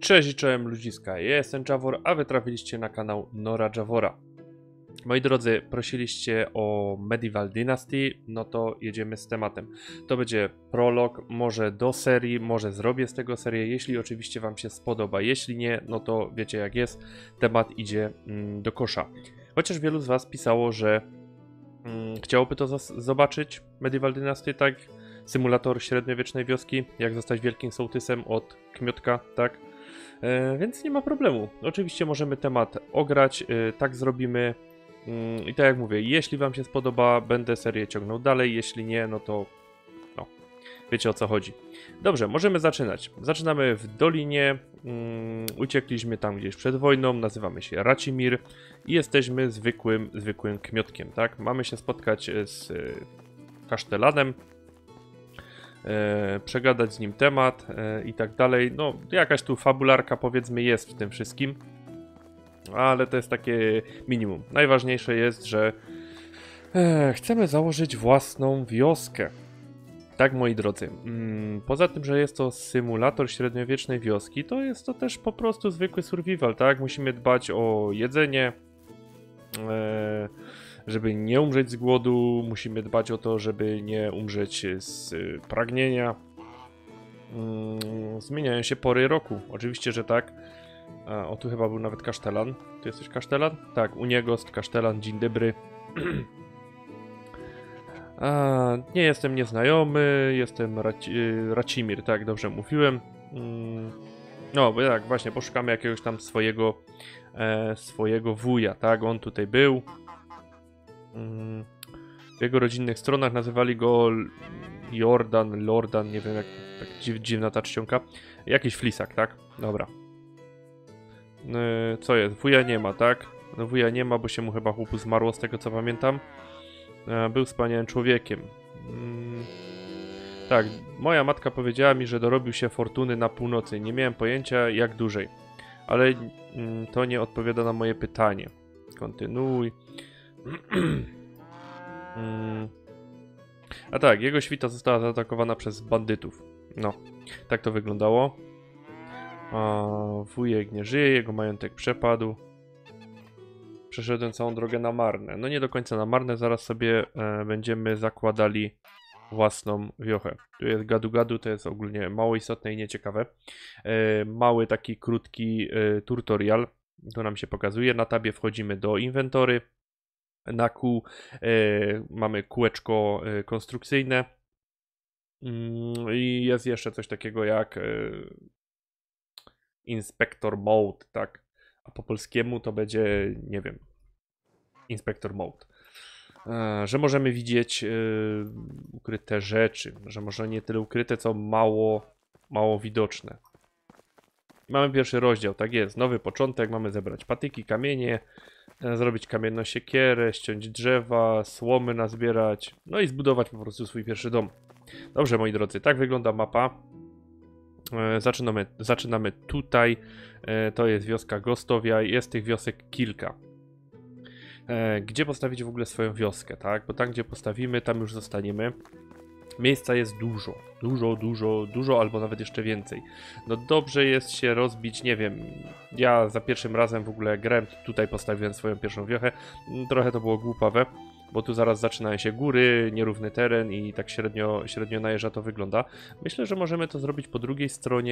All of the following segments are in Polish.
Cześć i czołem ludziska, ja jestem Javor, a wy trafiliście na kanał Nora Javora. Moi drodzy, prosiliście o Medieval Dynasty, no to jedziemy z tematem. To będzie prolog, może do serii, może zrobię z tego serię, jeśli oczywiście wam się spodoba. Jeśli nie, no to wiecie jak jest, temat idzie do kosza. Chociaż wielu z was pisało, że chciałoby to zobaczyć, Medieval Dynasty, tak? Symulator średniowiecznej wioski, jak zostać wielkim sołtysem od Kmiotka, tak? Więc nie ma problemu. Oczywiście możemy temat ograć, tak zrobimy. I tak jak mówię, jeśli wam się spodoba, będę serię ciągnął dalej, jeśli nie, no to no, wiecie o co chodzi. Dobrze, możemy zaczynać. Zaczynamy w Dolinie, uciekliśmy tam gdzieś przed wojną, nazywamy się Racimir i jesteśmy zwykłym Kmiotkiem, tak? Mamy się spotkać z kasztelanem, przegadać z nim temat i tak dalej. No, jakaś tu fabularka powiedzmy jest w tym wszystkim, ale to jest takie minimum. Najważniejsze jest, że chcemy założyć własną wioskę. Tak, moi drodzy. Poza tym, że jest to symulator średniowiecznej wioski, to jest to też po prostu zwykły survival, tak? Musimy dbać o jedzenie, żeby nie umrzeć z głodu, musimy dbać o to, żeby nie umrzeć z pragnienia. Zmieniają się pory roku, oczywiście, że tak. O, tu chyba był nawet kasztelan. Tu jesteś kasztelan? Tak, Uniegost, kasztelan, dzień dobry. Nie jestem nieznajomy, jestem Racimir, tak, dobrze mówiłem. No, bo tak, właśnie, poszukamy jakiegoś tam swojego wuja, tak, on tutaj był. W jego rodzinnych stronach nazywali go Lordan, nie wiem jak, tak dziwna ta czcionka. Jakiś flisak, tak? Dobra. Co jest? Wuja nie ma, tak? No wuja nie ma, bo się mu chyba chłopu zmarło z tego co pamiętam. Był wspaniałym człowiekiem. Tak, moja matka powiedziała mi, że dorobił się fortuny na północy. Nie miałem pojęcia jak dużej. Ale to nie odpowiada na moje pytanie. Kontynuuj. A tak, jego świta została zaatakowana przez bandytów. No, tak to wyglądało. Wujek nie żyje, jego majątek przepadł. Przeszedłem całą drogę na marne. No nie do końca na marne, zaraz sobie będziemy zakładali własną wiochę. Tu jest gadu-gadu, to jest ogólnie mało istotne i nieciekawe. Mały taki krótki tutorial, tu nam się pokazuje. Na tabie wchodzimy do inwentory. Na kół mamy kółeczko konstrukcyjne. I jest jeszcze coś takiego jak Inspector Mode, tak? A po polskiemu to będzie, nie wiem, Inspector Mode. Że możemy widzieć ukryte rzeczy, że może nie tyle ukryte, co mało widoczne. Mamy pierwszy rozdział, tak jest, nowy początek, mamy zebrać patyki, kamienie, zrobić kamienną siekierę, ściąć drzewa, słomy nazbierać, no i zbudować po prostu swój pierwszy dom. Dobrze, moi drodzy, tak wygląda mapa. Zaczynamy tutaj. To jest wioska Gostowia. Jest tych wiosek kilka. Gdzie postawić w ogóle swoją wioskę, tak? Bo tam, gdzie postawimy, tam już zostaniemy. Miejsca jest dużo, albo nawet jeszcze więcej. No dobrze jest się rozbić, nie wiem. Ja za pierwszym razem w ogóle grałem, tutaj postawiłem swoją pierwszą wiochę. Trochę to było głupawe, bo tu zaraz zaczynają się góry, nierówny teren i tak średnio na jeża to wygląda. Myślę, że możemy to zrobić po drugiej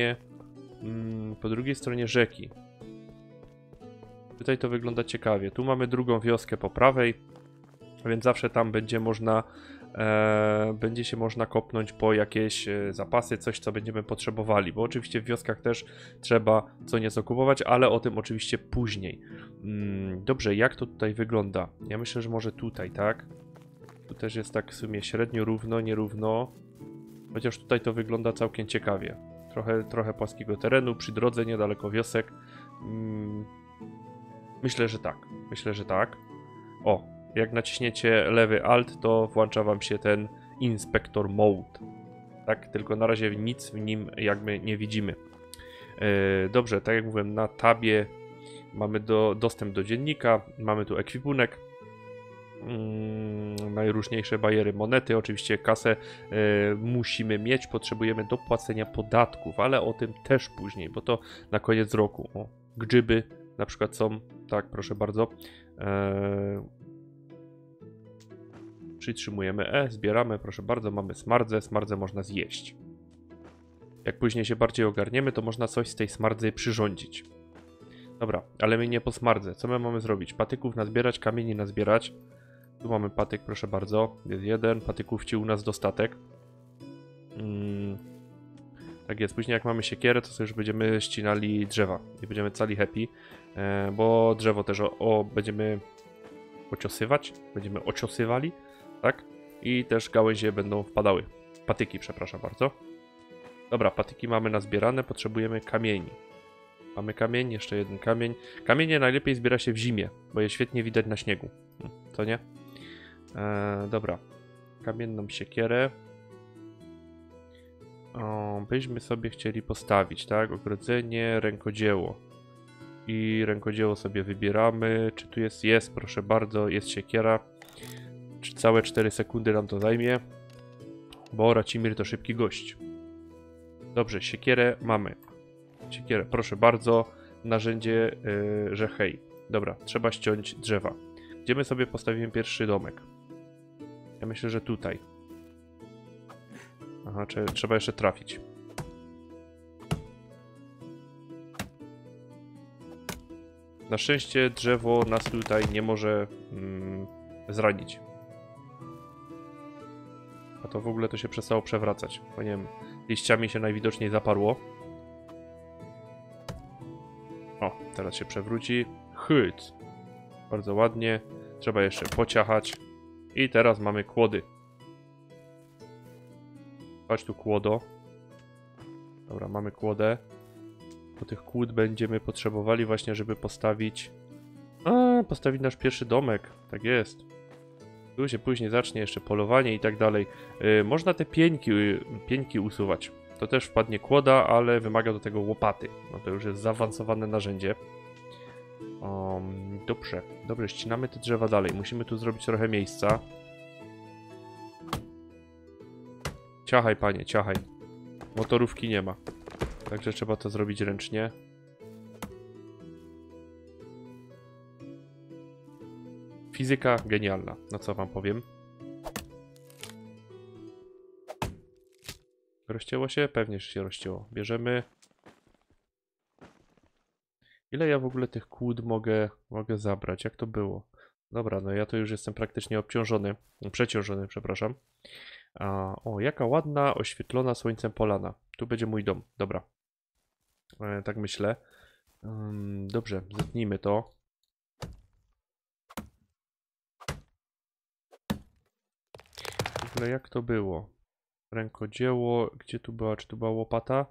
stronie rzeki. Tutaj to wygląda ciekawie. Tu mamy drugą wioskę po prawej, więc zawsze tam będzie się można kopnąć po jakieś zapasy, coś co będziemy potrzebowali, bo oczywiście w wioskach też trzeba co nieco kupować, ale o tym oczywiście później. Dobrze, jak to tutaj wygląda? Ja myślę, że może tutaj, tak? Tu też jest tak w sumie średnio równo, nierówno, chociaż tutaj to wygląda całkiem ciekawie. Trochę płaskiego terenu, przy drodze, niedaleko wiosek. Myślę, że tak. O, jak naciśniecie lewy Alt, to włącza wam się ten Inspector Mode. Tak, tylko na razie nic w nim jakby nie widzimy. Dobrze, tak jak mówiłem, na tabie mamy dostęp do dziennika, mamy tu ekwipunek. najróżniejsze bariery, monety, oczywiście kasę musimy mieć, potrzebujemy do płacenia podatków, ale o tym też później, bo to na koniec roku. O, grzyby na przykład są, tak, proszę bardzo. Przytrzymujemy zbieramy, proszę bardzo, mamy smardzę można zjeść. Jak później się bardziej ogarniemy, to można coś z tej smardzy przyrządzić. Dobra, ale my nie po smardze. Co my mamy zrobić? Patyków nazbierać, kamieni nazbierać. Tu mamy patyk, proszę bardzo. Jest jeden, patyków ci u nas dostatek. Tak jest, później jak mamy siekierę, to sobie już będziemy ścinali drzewa. I będziemy cali happy, bo drzewo też będziemy ociosywać. Będziemy ociosywali, tak? I też gałęzie będą wpadały. Patyki, przepraszam bardzo. Dobra, patyki mamy nazbierane, potrzebujemy kamieni. Mamy kamień, jeszcze jeden kamień. Kamienie najlepiej zbiera się w zimie, bo je świetnie widać na śniegu. Co nie? Dobra. Kamienną siekierę. Byśmy sobie chcieli postawić, tak? Ogrodzenie, rękodzieło. I rękodzieło sobie wybieramy. Czy tu jest? Jest, proszę bardzo, jest siekiera. Czy całe 4 sekundy nam to zajmie? Bo Racimir to szybki gość. Dobrze, siekierę mamy. Siekierę, proszę bardzo. Narzędzie, że hej. Dobra, trzeba ściąć drzewa. Gdzie my sobie postawimy pierwszy domek? Ja myślę, że tutaj. Aha, trzeba jeszcze trafić. Na szczęście drzewo nas tutaj nie może zranić. A to w ogóle to się przestało przewracać. Bo nie wiem, liściami się najwidoczniej zaparło. O, teraz się przewróci. Hyt. Bardzo ładnie. Trzeba jeszcze pociachać. I teraz mamy kłody. Chodź tu, kłodo. Dobra, mamy kłodę. Do tych kłód będziemy potrzebowali właśnie, żeby postawić... postawić nasz pierwszy domek. Tak jest. Tu się później zacznie jeszcze polowanie i tak dalej. Można te pieńki usuwać. To też wpadnie kłoda, ale wymaga do tego łopaty. No to już jest zaawansowane narzędzie. Dobrze. Dobrze, ścinamy te drzewa dalej. Musimy tu zrobić trochę miejsca. Ciachaj, panie, ciachaj. Motorówki nie ma. Także trzeba to zrobić ręcznie. Fizyka genialna. No co wam powiem. Rozcięło się? Pewnie się rozcięło. Bierzemy. Ile ja w ogóle tych kłód mogę zabrać? Jak to było? Dobra, no ja to już jestem praktycznie obciążony. Przeciążony, przepraszam. O, jaka ładna, oświetlona słońcem polana. Tu będzie mój dom. Dobra. Tak myślę. Dobrze, zetnijmy to. W ogóle jak to było? Rękodzieło. Gdzie tu była? Czy tu była łopata?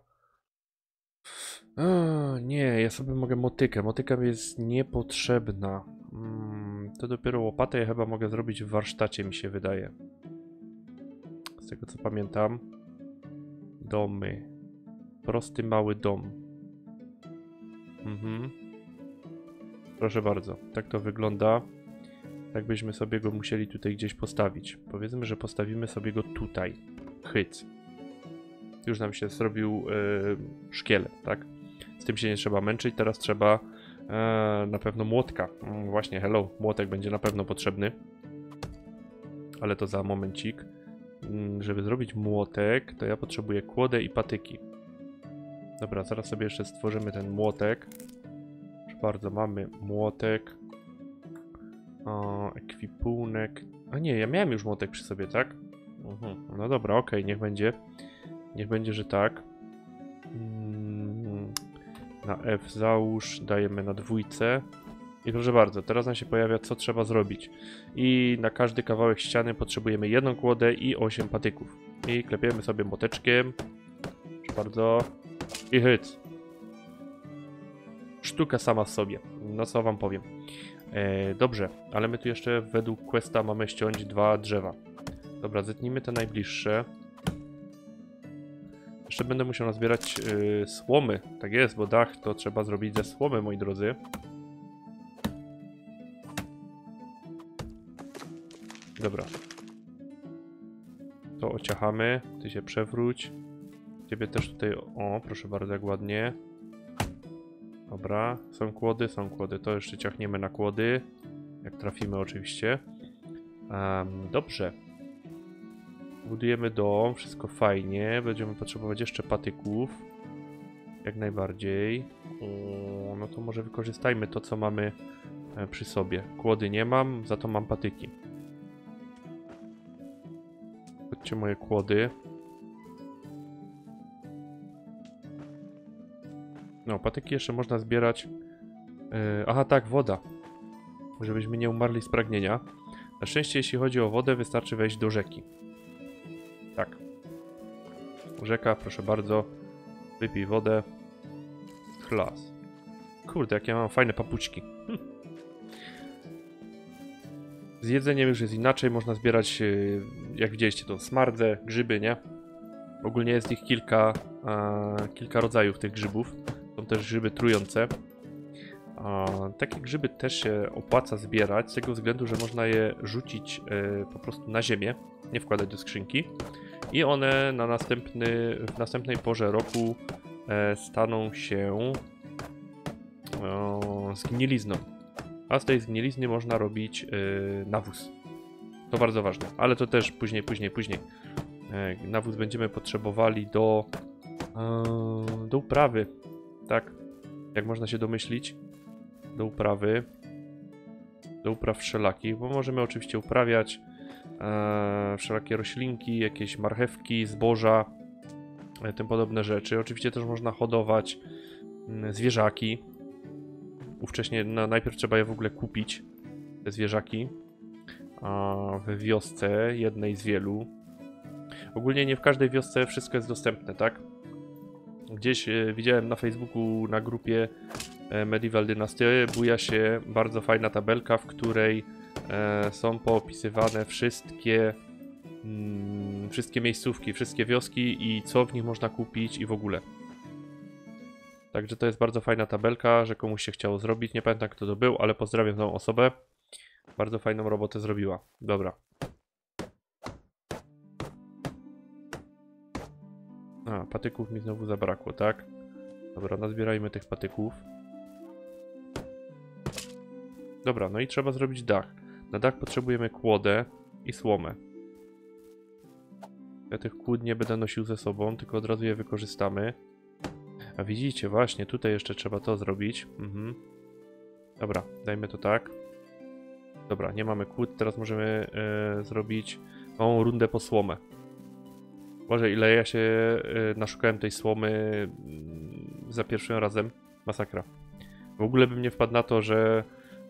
Nie, ja sobie mogę motykę. Motyka mi jest niepotrzebna. To dopiero łopatę ja chyba mogę zrobić w warsztacie, mi się wydaje. Z tego co pamiętam. Domy. Prosty, mały dom. Proszę bardzo, tak to wygląda. Tak byśmy sobie go musieli tutaj gdzieś postawić. Powiedzmy, że postawimy sobie go tutaj. Hyc. Już nam się zrobił szkielet, tak? Z tym się nie trzeba męczyć. Teraz trzeba na pewno młotka. Właśnie, hello. Młotek będzie na pewno potrzebny. Ale to za momencik. Żeby zrobić młotek, to ja potrzebuję kłodę i patyki. Dobra, zaraz sobie jeszcze stworzymy ten młotek. Proszę bardzo, mamy młotek. Ekwipunek. A nie, ja miałem już młotek przy sobie, tak? No dobra, okej, niech będzie. Niech będzie, że tak. Na F załóż, dajemy na 2. I proszę bardzo, teraz nam się pojawia, co trzeba zrobić. I na każdy kawałek ściany potrzebujemy 1 kłodę i 8 patyków. I klepiemy sobie młoteczkiem. Proszę bardzo. I hyc. Sztuka sama w sobie. No co wam powiem. Dobrze, ale my tu jeszcze według questa mamy ściąć 2 drzewa. Dobra, zetnijmy te najbliższe. Jeszcze będę musiał nazbierać słomy. Tak jest, bo dach to trzeba zrobić ze słomy, moi drodzy. Dobra. To ociachamy. Ty się przewróć. Ciebie też tutaj... O, proszę bardzo, jak ładnie. Dobra. Są kłody, są kłody. To jeszcze ciachniemy na kłody. Jak trafimy oczywiście. Dobrze. Budujemy dom. Wszystko fajnie. Będziemy potrzebować jeszcze patyków. Jak najbardziej. O, no to może wykorzystajmy to, co mamy przy sobie. Kłody nie mam, za to mam patyki. Chodźcie moje kłody. No, patyki jeszcze można zbierać. Aha, tak, woda. Żebyśmy nie umarli z pragnienia. Na szczęście, jeśli chodzi o wodę, wystarczy wejść do rzeki. Tak. Rzeka, proszę bardzo. Wypij wodę. Klas. Kurde, jakie mam fajne papuczki. Z jedzeniem już jest inaczej. Można zbierać, jak widzieliście, to smardzę, grzyby, nie? Ogólnie jest ich kilka rodzajów tych grzybów. Są też grzyby trujące. Takie grzyby też się opłaca zbierać, z tego względu, że można je rzucić po prostu na ziemię, nie wkładać do skrzynki. I one w następnej porze roku staną się zgnilizną. A z tej zgnilizny można robić nawóz. To bardzo ważne, ale to też później. Nawóz będziemy potrzebowali do uprawy. Tak, jak można się domyślić, do upraw wszelakich, bo możemy oczywiście uprawiać wszelakie roślinki, jakieś marchewki, zboża, tym podobne rzeczy. Oczywiście też można hodować zwierzaki. Ówcześnie najpierw trzeba je w ogóle kupić, te zwierzaki, w wiosce, jednej z wielu. Ogólnie nie w każdej wiosce wszystko jest dostępne, tak? Gdzieś widziałem na Facebooku, na grupie Medieval Dynasty, buja się bardzo fajna tabelka, w której są poopisywane wszystkie miejscówki, wszystkie wioski i co w nich można kupić i w ogóle. Także to jest bardzo fajna tabelka, że komuś się chciało zrobić. Nie pamiętam, kto to był, ale pozdrawiam tą osobę. Bardzo fajną robotę zrobiła. Dobra. Patyków mi znowu zabrakło, tak? Dobra, nazbierajmy tych patyków. Dobra, no i trzeba zrobić dach. Na dach potrzebujemy kłodę i słomę. Ja tych kłód nie będę nosił ze sobą, tylko od razu je wykorzystamy. A widzicie, właśnie, tutaj jeszcze trzeba to zrobić. Dobra, dajmy to tak. Dobra, nie mamy kłód, teraz możemy zrobić małą rundę po słomę. Boże, ile ja się naszukałem tej słomy za pierwszym razem. Masakra. W ogóle bym nie wpadł na to, że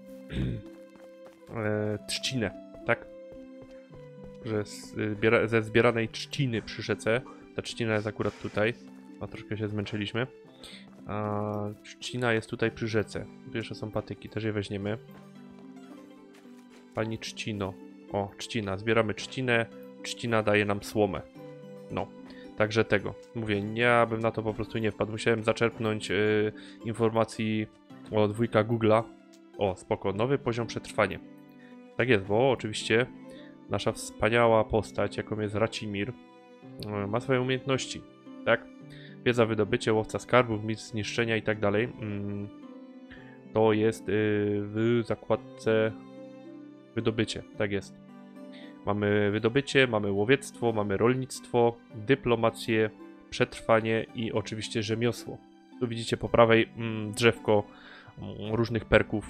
trzcinę, tak? Że ze zbieranej trzciny przy rzece. Ta trzcina jest akurat tutaj. A troszkę się zmęczyliśmy. Trzcina jest tutaj przy rzece. Tu jeszcze są patyki, też je weźmiemy. Pani trzcino. O, trzcina. Zbieramy trzcinę. Trzcina daje nam słomę. No, także tego. Mówię, ja bym na to po prostu nie wpadł. Musiałem zaczerpnąć informacji od wujka Google'a. O, spoko. Nowy poziom przetrwania. Tak jest, bo oczywiście nasza wspaniała postać, jaką jest Racimir, ma swoje umiejętności, tak? Wiedza, wydobycie, łowca skarbów, mistrz zniszczenia i tak dalej. To jest w zakładce wydobycie, tak jest. Mamy wydobycie, mamy łowiectwo, mamy rolnictwo, dyplomację, przetrwanie i oczywiście rzemiosło. Tu widzicie po prawej drzewko różnych perków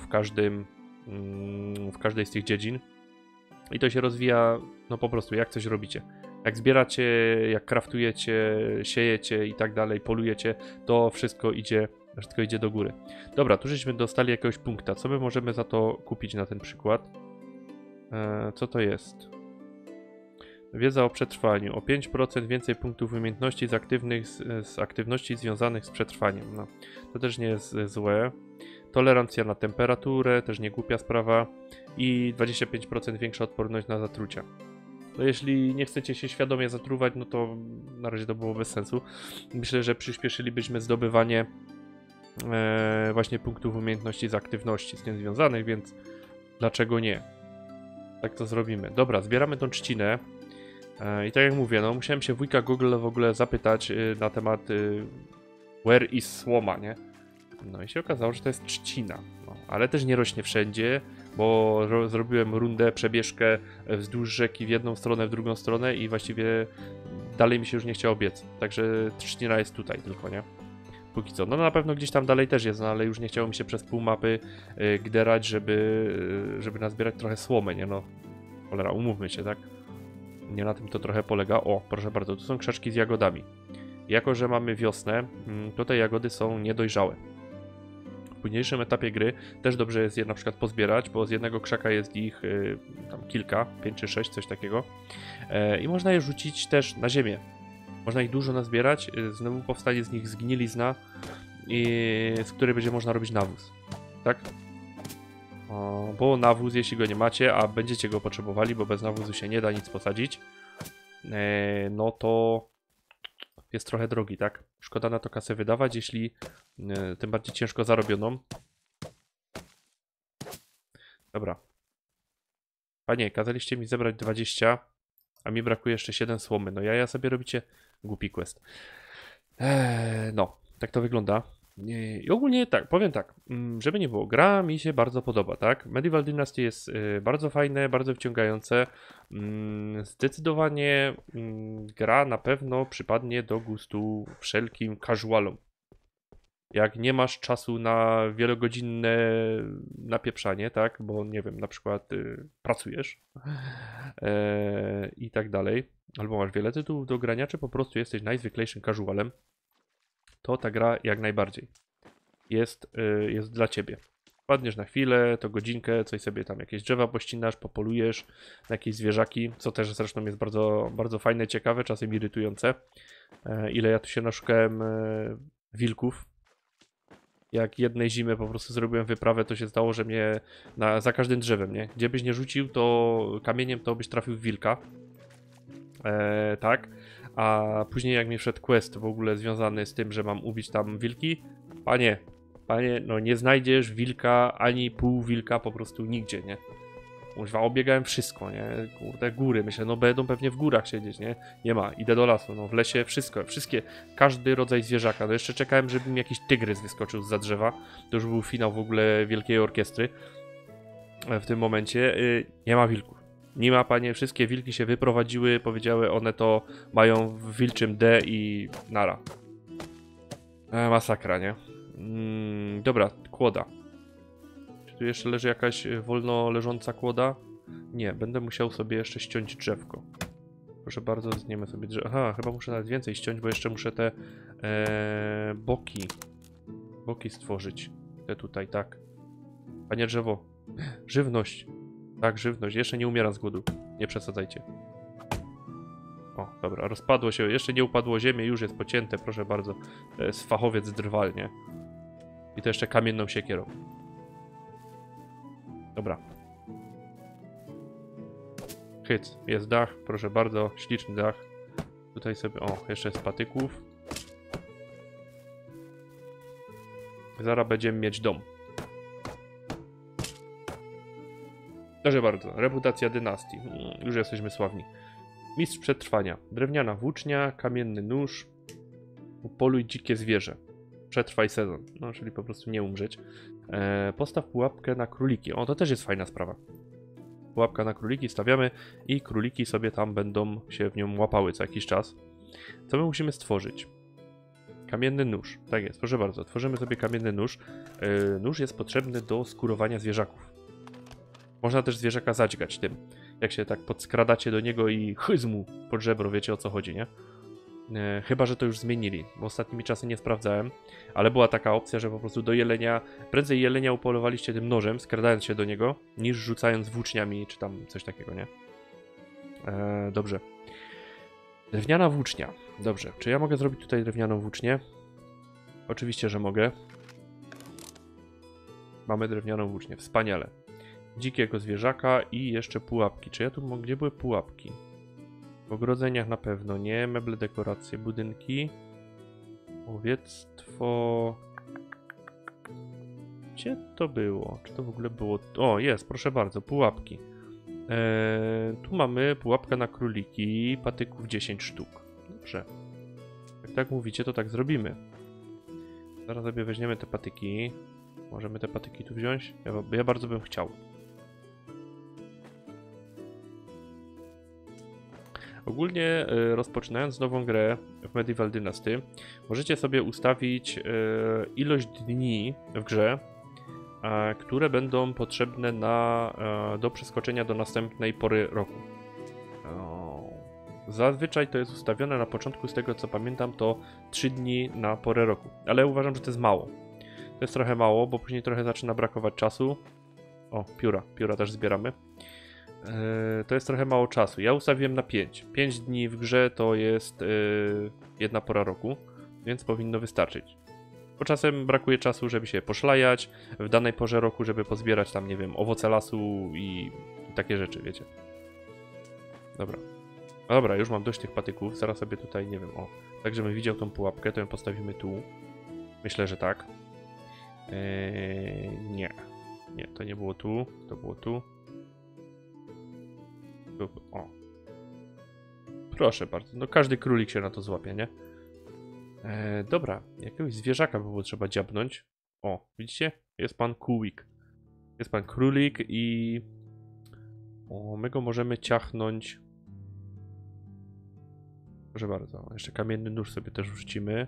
w każdej z tych dziedzin. I to się rozwija, no po prostu, jak coś robicie. Jak zbieracie, jak craftujecie, siejecie i tak dalej, polujecie, to wszystko idzie do góry. Dobra, tu żeśmy dostali jakiegoś punkta. Co my możemy za to kupić na ten przykład? Co to jest? Wiedza o przetrwaniu. O 5% więcej punktów umiejętności z aktywności związanych z przetrwaniem. No, to też nie jest złe. Tolerancja na temperaturę, też nie głupia sprawa. I 25% większa odporność na zatrucia. No jeśli nie chcecie się świadomie zatruwać, no to na razie to było bez sensu. Myślę, że przyspieszylibyśmy zdobywanie właśnie punktów umiejętności z aktywności z tym związanych, więc dlaczego nie? Tak to zrobimy. Dobra, zbieramy tą trzcinę. I tak jak mówię, no musiałem się wujka Google w ogóle zapytać na temat where is słoma, nie? No i się okazało, że to jest trzcina. No, ale też nie rośnie wszędzie, bo zrobiłem rundę, przebieżkę wzdłuż rzeki w jedną stronę, w drugą stronę i właściwie dalej mi się już nie chciało biec. Także trzcina jest tutaj tylko, nie? Póki co. No na pewno gdzieś tam dalej też jest, no ale już nie chciało mi się przez pół mapy gderać, żeby nazbierać trochę słomy, nie no. Cholera, umówmy się, tak? Nie na tym to trochę polega. O, proszę bardzo, tu są krzaczki z jagodami. Jako że mamy wiosnę, to te jagody są niedojrzałe. W późniejszym etapie gry też dobrze jest je na przykład pozbierać, bo z jednego krzaka jest ich tam kilka, 5 czy 6, coś takiego. I można je rzucić też na ziemię. Można ich dużo nazbierać, znowu powstanie z nich zgnilizna, z której będzie można robić nawóz. Tak? Bo nawóz, jeśli go nie macie, a będziecie go potrzebowali, bo bez nawózu się nie da nic posadzić, no to jest trochę drogi, tak? Szkoda na to kasę wydawać, jeśli tym bardziej ciężko zarobioną. Dobra. Panie, kazaliście mi zebrać 20, a mi brakuje jeszcze 7 słomy. No ja sobie robicie głupi quest. No, tak to wygląda. I ogólnie tak, powiem tak, żeby nie było, gra mi się bardzo podoba, tak? Medieval Dynasty jest bardzo fajne, bardzo wciągające. Zdecydowanie gra na pewno przypadnie do gustu wszelkim casualom. Jak nie masz czasu na wielogodzinne napieprzanie, tak? Bo nie wiem, na przykład pracujesz i tak dalej, albo masz wiele tytułów do grania, czy po prostu jesteś najzwyklejszym casualem, to ta gra jak najbardziej jest dla ciebie. Wpadniesz na chwilę, to godzinkę, coś sobie tam jakieś drzewa pościnasz, popolujesz na jakieś zwierzaki, co też zresztą jest bardzo, bardzo fajne, ciekawe, czasem irytujące. Ile ja tu się naszukałem wilków. Jak jednej zimy po prostu zrobiłem wyprawę, to się zdało, że mnie za każdym drzewem, nie? Gdzie byś nie rzucił, to kamieniem to byś trafił w wilka. Tak. A później jak mi wszedł quest w ogóle związany z tym, że mam ubić tam wilki, panie, no nie znajdziesz wilka, ani pół wilka po prostu nigdzie, nie? Użwa, obiegałem wszystko, nie? Kurde, góry, myślę, no będą pewnie w górach siedzieć, nie? Nie ma, idę do lasu, no w lesie wszystko, każdy rodzaj zwierzaka. No jeszcze czekałem, żeby mi jakiś tygrys wyskoczył zza drzewa. To już był finał w ogóle wielkiej orkiestry. W tym momencie nie ma wilków. Nie ma, panie, wszystkie wilki się wyprowadziły, powiedziały, one to mają w wilczym D i nara. Masakra, nie? Dobra, kłoda. Czy tu jeszcze leży jakaś wolno leżąca kłoda? Nie, będę musiał sobie jeszcze ściąć drzewko. Proszę bardzo, zniemy sobie drzewo. Aha, chyba muszę nawet więcej ściąć, bo jeszcze muszę te boki stworzyć. Te tutaj, tak. Panie drzewo, żywność. Tak, żywność. Jeszcze nie umieram z głodu. Nie przesadzajcie. O, dobra, rozpadło się. Jeszcze nie upadło ziemię, już jest pocięte, proszę bardzo. To jest fachowiec drwal, nie? I to jeszcze kamienną siekierą. Dobra. Hyc, jest dach, proszę bardzo, śliczny dach. Tutaj sobie, o, jeszcze z patyków. Zaraz będziemy mieć dom. Proszę bardzo, reputacja dynastii. Już jesteśmy sławni. Mistrz przetrwania. Drewniana włócznia, kamienny nóż. Upoluj dzikie zwierzę. Przetrwaj sezon. No, czyli po prostu nie umrzeć. Postaw pułapkę na króliki. O, to też jest fajna sprawa. Pułapka na króliki stawiamy i króliki sobie tam będą się w nią łapały co jakiś czas. Co my musimy stworzyć? Kamienny nóż. Tak jest, proszę bardzo. Tworzymy sobie kamienny nóż. Nóż jest potrzebny do skurowania zwierzaków. Można też zwierzaka zadźgać tym. Jak się tak podskradacie do niego i chyzmu pod żebro, wiecie o co chodzi, nie? Chyba że to już zmienili, bo ostatnimi czasy nie sprawdzałem, ale była taka opcja, że po prostu do jelenia, prędzej jelenia upolowaliście tym nożem, skradając się do niego, niż rzucając włóczniami, czy tam coś takiego, nie? Dobrze. Drewniana włócznia. Dobrze, czy ja mogę zrobić tutaj drewnianą włócznię? Oczywiście, że mogę. Mamy drewnianą włócznię, wspaniale. Dzikiego zwierzaka i jeszcze pułapki. Czy ja tu gdzie były pułapki? W ogrodzeniach na pewno nie. Meble, dekoracje, budynki. Łowiectwo. Gdzie to było? Czy to w ogóle było? O, jest, proszę bardzo, pułapki. Tu mamy pułapkę na króliki, patyków 10 sztuk. Dobrze. Jak tak mówicie, to tak zrobimy. Zaraz sobie weźmiemy te patyki. Możemy te patyki tu wziąć? Ja bardzo bym chciał. Ogólnie rozpoczynając nową grę w Medieval Dynasty, możecie sobie ustawić ilość dni w grze, które będą potrzebne do przeskoczenia do następnej pory roku. Zazwyczaj to jest ustawione na początku, z tego co pamiętam, to 3 dni na porę roku. Ale uważam, że to jest mało. To jest trochę mało, bo później trochę zaczyna brakować czasu. O, pióra też zbieramy. To jest trochę mało czasu. Ja ustawiłem na 5. 5 dni w grze to jest jedna pora roku, więc powinno wystarczyć. Bo czasem brakuje czasu, żeby się poszlajać w danej porze roku, żeby pozbierać tam, nie wiem, owoce lasu i takie rzeczy, wiecie. Dobra. No dobra, już mam dość tych patyków. Zaraz sobie tutaj, nie wiem, o. Tak, żebym widział tą pułapkę, to ją postawimy tu. Myślę, że tak. Nie. Nie, to nie było tu. To było tu. O. Proszę bardzo. No każdy królik się na to złapie, nie? Dobra. Jakiegoś zwierzaka by było trzeba dziabnąć. O, widzicie? Jest pan kółik. Jest pan królik i... O, my go możemy ciachnąć. Proszę bardzo. Jeszcze kamienny nóż sobie też wrzucimy.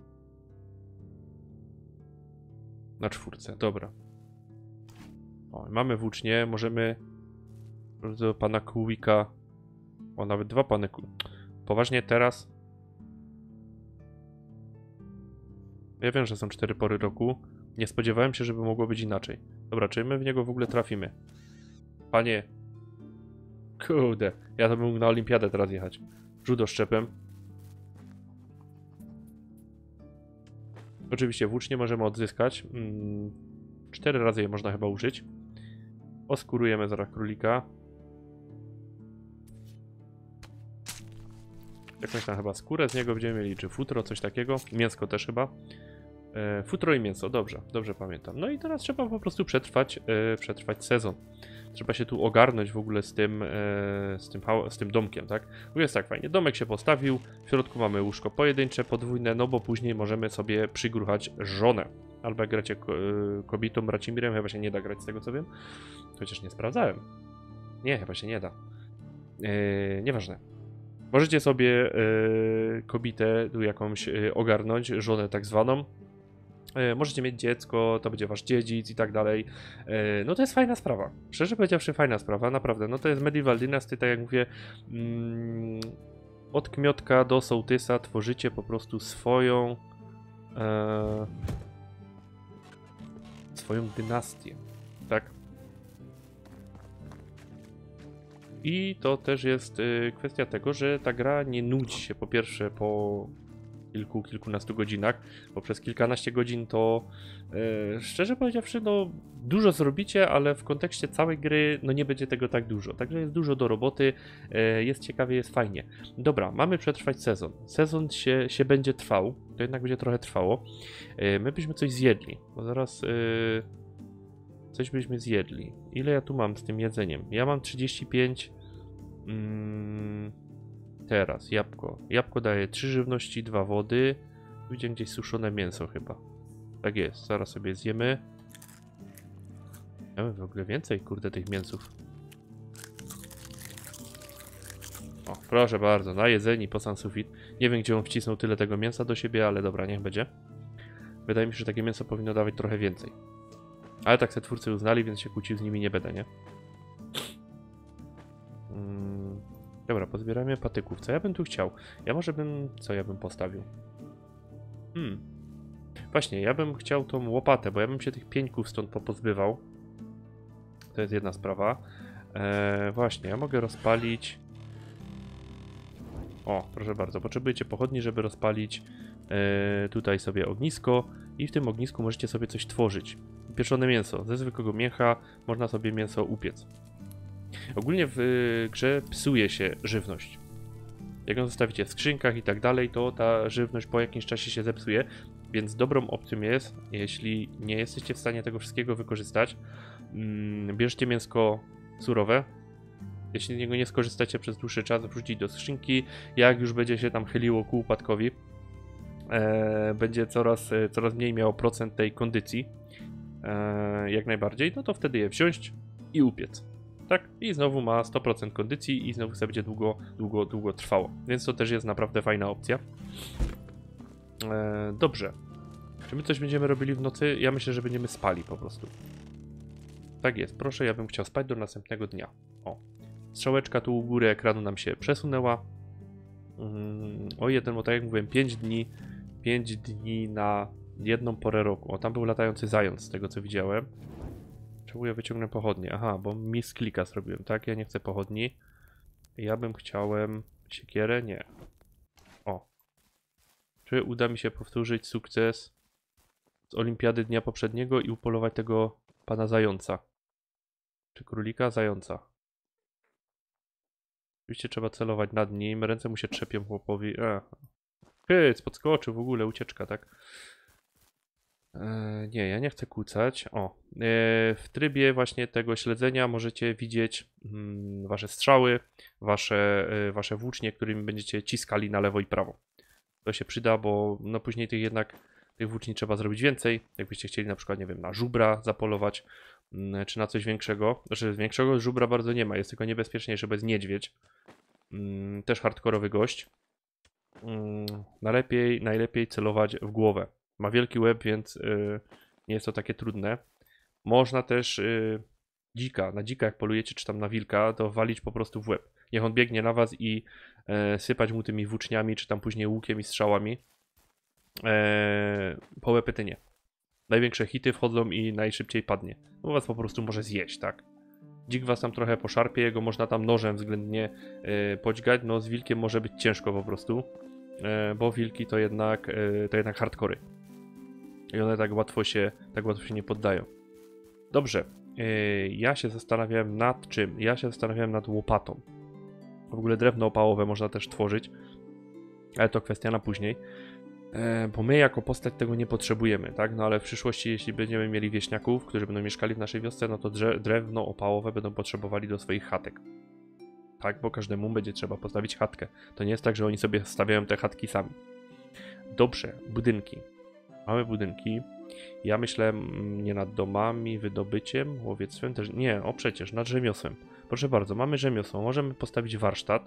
Na 4. Dobra. O, mamy włócznie. Możemy do pana kółika. O, nawet 2 pany kółika. Poważnie teraz. Ja wiem, że są 4 pory roku. Nie spodziewałem się, żeby mogło być inaczej. Dobra, czy my w niego w ogóle trafimy? Panie. Kurde. Ja to bym mógł na olimpiadę teraz jechać. Judo-szczepem. Oczywiście włócznie możemy odzyskać. 4 razy je można chyba użyć. Oskurujemy zaraz królika. Jakąś tam chyba skórę z niego będziemy mieli, czy futro, coś takiego. Mięsko też chyba. Futro i mięso, dobrze, dobrze pamiętam. No i teraz trzeba po prostu przetrwać sezon. Trzeba się tu ogarnąć w ogóle z tym domkiem, tak? Bo jest tak fajnie, domek się postawił, w środku mamy łóżko pojedyncze, podwójne, no bo później możemy sobie przygruchać żonę. Albo jak gracie kobietą Bracimirem, chyba się nie da grać z tego co wiem. Chociaż nie sprawdzałem. Nie, chyba się nie da. Nieważne. Możecie sobie kobietę tu jakąś ogarnąć, żonę tak zwaną. Możecie mieć dziecko, to będzie wasz dziedzic i tak dalej. No to jest fajna sprawa. Szczerze powiedziawszy, fajna sprawa, naprawdę. No to jest Medieval Dynasty, tak jak mówię. Od kmiotka do sołtysa tworzycie po prostu swoją dynastię, tak? I to też jest kwestia tego, że ta gra nie nudzi się po pierwsze po kilkunastu godzinach, bo przez kilkanaście godzin to szczerze powiedziawszy, no dużo zrobicie, ale w kontekście całej gry no nie będzie tego tak dużo. Także jest dużo do roboty, jest ciekawie, jest fajnie. Dobra, mamy przetrwać sezon. Sezon się będzie trwał, to jednak będzie trochę trwało. My byśmy coś zjedli, bo zaraz coś byśmy zjedli. Ile ja tu mam z tym jedzeniem? Ja mam 35. Teraz jabłko. Jabłko daje 3 żywności, 2 wody. Widziałem gdzieś suszone mięso chyba. Tak jest, zaraz sobie zjemy. Mamy w ogóle więcej, kurde, tych mięsów. O, proszę bardzo, na jedzeni po sam sufit. Nie wiem, gdzie on wcisnął tyle tego mięsa do siebie, ale dobra, niech będzie. Wydaje mi się, że takie mięso powinno dawać trochę więcej. Ale tak se twórcy uznali, więc się kłócił z nimi nie będę, nie? Dobra, pozbieramy patyków. Co ja bym tu chciał? Co ja bym postawił? Właśnie, ja bym chciał tą łopatę, bo ja bym się tych pieńków stąd popozbywał. To jest jedna sprawa. Właśnie, ja mogę rozpalić... O, proszę bardzo, potrzebujecie pochodni, żeby rozpalić tutaj sobie ognisko i w tym ognisku możecie sobie coś tworzyć. Pieczone mięso. Ze zwykłego mięcha można sobie mięso upiec. Ogólnie w grze psuje się żywność. Jak ją zostawicie w skrzynkach i tak dalej, to ta żywność po jakimś czasie się zepsuje, więc dobrą opcją jest, jeśli nie jesteście w stanie tego wszystkiego wykorzystać, bierzcie mięsko surowe, Jeśli z niego nie skorzystacie przez dłuższy czas, wrzucić do skrzynki. Jak już będzie się tam chyliło ku upadkowi, będzie coraz mniej miało procent tej kondycji, jak najbardziej, no to wtedy je wziąć i upiec. Tak? I znowu ma 100% kondycji i znowu sobie będzie długo trwało. Więc to też jest naprawdę fajna opcja. Dobrze. Czy my coś będziemy robili w nocy? Ja myślę, że będziemy spali po prostu. Tak jest, proszę, ja bym chciał spać do następnego dnia. O. Strzałeczka tu u góry ekranu nam się przesunęła. O jeden, bo tak jak mówiłem, 5 dni na jedną porę roku. O, tam był latający zając, z tego co widziałem. Czemu ja wyciągnę pochodnie? Aha, bo misklika zrobiłem, tak? Ja nie chcę pochodni. Ja bym chciałem siekierę? Nie. O. Czy uda mi się powtórzyć sukces z olimpiady dnia poprzedniego i upolować tego pana zająca? Czy królika? Zająca. Oczywiście trzeba celować nad nim. Ręce mu się trzepią chłopowi. Hyc, podskoczył w ogóle, ucieczka, tak? Nie, ja nie chcę kłócać. O, w trybie właśnie tego śledzenia możecie widzieć wasze strzały, wasze włócznie, którymi będziecie ciskali na lewo i prawo. To się przyda, bo no później tych włóczni trzeba zrobić więcej. Jakbyście chcieli na przykład, nie wiem, na żubra zapolować, czy na coś większego. Znaczy większego żubra bardzo nie ma, jest tylko niebezpieczniejszy, bo jest niedźwiedź. Też hardkorowy gość. Najlepiej celować w głowę. Ma wielki łeb, więc nie jest to takie trudne. Można też na dzika jak polujecie, czy tam na wilka, to walić po prostu w łeb. Niech on biegnie na was i sypać mu tymi włóczniami, czy tam później łukiem i strzałami. Po łepetynie. Największe hity wchodzą i najszybciej padnie. No was po prostu może zjeść, tak? Dzik was tam trochę poszarpie, jego można tam nożem względnie podźgać, no z wilkiem może być ciężko po prostu. Bo wilki to jednak hardkory. I one tak łatwo się nie poddają. Dobrze. Ja się zastanawiałem nad czym? Ja się zastanawiałem nad łopatą. W ogóle drewno opałowe można też tworzyć. Ale to kwestia na później. Bo my jako postać tego nie potrzebujemy, tak? No ale w przyszłości, jeśli będziemy mieli wieśniaków, którzy będą mieszkali w naszej wiosce, no to drewno opałowe będą potrzebowali do swoich chatek. Tak, bo każdemu będzie trzeba postawić chatkę. To nie jest tak, że oni sobie stawiają te chatki sami. Dobrze, budynki. Mamy budynki. Ja myślę nie nad domami, wydobyciem, łowiectwem też. Nie, przecież nad rzemiosłem. Proszę bardzo, mamy rzemiosło. Możemy postawić warsztat.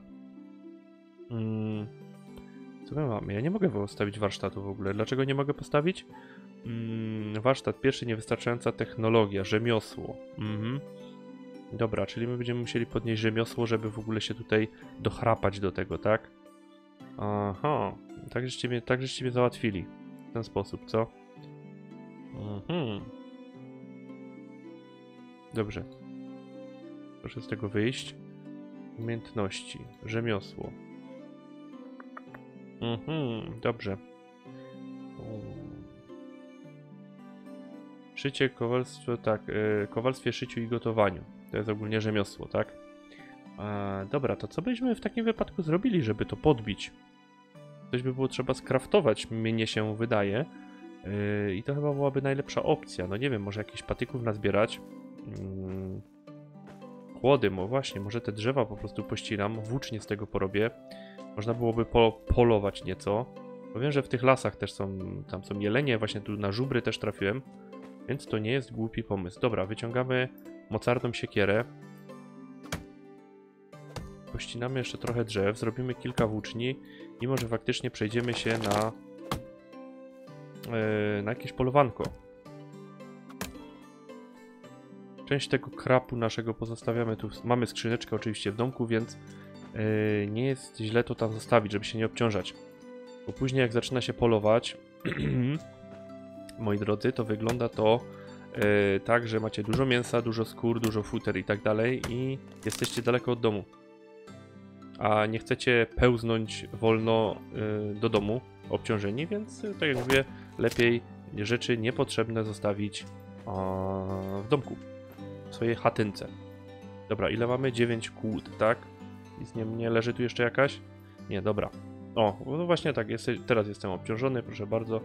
Co my mamy? Ja nie mogę postawić warsztatu w ogóle. Dlaczego nie mogę postawić? Warsztat pierwszy, niewystarczająca technologia, rzemiosło. Dobra, czyli my będziemy musieli podnieść rzemiosło, żeby w ogóle się tutaj dochrapać do tego, tak? Aha, tak żeście mnie załatwili. W ten sposób, co? Dobrze. Proszę z tego wyjść. Umiejętności, rzemiosło. Dobrze. Szycie, kowalstwo, tak. Kowalstwie, szyciu i gotowaniu. To jest ogólnie rzemiosło, tak? Dobra, to co byśmy w takim wypadku zrobili, żeby to podbić? Coś by było trzeba skraftować, mnie się wydaje. I to chyba byłaby najlepsza opcja. No nie wiem, może jakichś patyków nazbierać. Chłody, właśnie, może te drzewa po prostu pościlam, włócznie z tego porobię. Można byłoby polować nieco. Bo wiem, że w tych lasach też tam są jelenie, właśnie tu na żubry też trafiłem. Więc to nie jest głupi pomysł. Dobra, wyciągamy mocarną siekierę. Pościnamy jeszcze trochę drzew, zrobimy kilka włóczni i może faktycznie przejdziemy się na jakieś polowanko. Część tego krapu naszego pozostawiamy tu. Mamy skrzyneczkę oczywiście w domku, więc nie jest źle to tam zostawić, żeby się nie obciążać. Bo później jak zaczyna się polować, moi drodzy, to wygląda to tak, że macie dużo mięsa, dużo skór, dużo futer i tak dalej i jesteście daleko od domu. A nie chcecie pełznąć wolno do domu obciążeni, więc tak jak mówię, lepiej rzeczy niepotrzebne zostawić w domku, w swojej chatynce. Dobra, ile mamy? 9 kłód, tak? I nie leży tu jeszcze jakaś? Nie, dobra. O, no właśnie tak, teraz jestem obciążony, proszę bardzo.